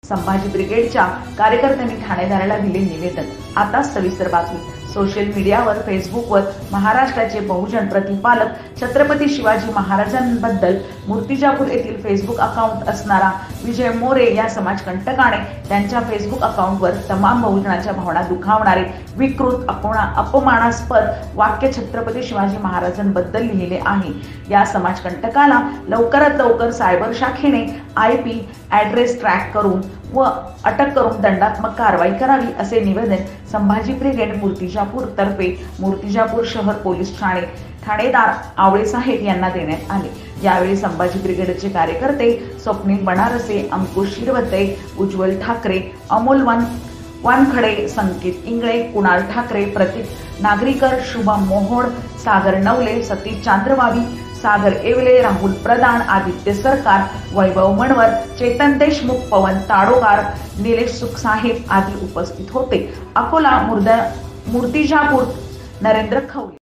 संभाजी ब्रिगेडच्या कार्यकर्त्यांनी ठाणेदाराला दिले निवेदन। आता सविस्तर बातमी। सोशल मीडियावर फेसबुकवर महाराष्ट्राचे बहुजन प्रतिपालक छत्रपती शिवाजी महाराजांबद्दल मूर्तिजापूर येथील फेसबुक अकाउंट असणारा विजय मोरे या समाजकंटकाने त्यांच्या फेसबुक अकाउंटवर तमाम बहुजनाच्या भावना दुखावणारे विकृत अपमानास्पद वाक्य छत्रपती शिवाजी महाराजांबद्दल लिहिले आहे। या समाजकंटकाला लवकरात लवकर सायबर शाखेने IP ॲड्रेस ट्रॅक करून व अटक करून दंडात्मक कारवाई करावी असे निवेदन संभाजी ब्रिगेड मूर्तिजापूर तर्फे मूर्तिजापूर शहर पोलीस ठाणेदार आवळे साहेब यांना देण्यात आले। यावेळी संभाजी ब्रिगेडचे कार्यकर्ते स्वप्नील बनारसे, अंकुश शिरवते, उज्ज्वल ठाकरे, अमोल वानखडे, संकेत इंगळे, कुणाल ठाकरे, प्रतीक नागरीकर, शुभम मोहोड, सागर नवले, सतीश चांद्रवावी, सागर येवले, राहुल प्रधान, आदित्य सरकार, वैभव मनवर, चेतन देशमुख, पवन ताडोकार, निलेश सुखसाहेब आदी उपस्थित होते। अकोला मूर्तिजापूर नरेंद्र खवले।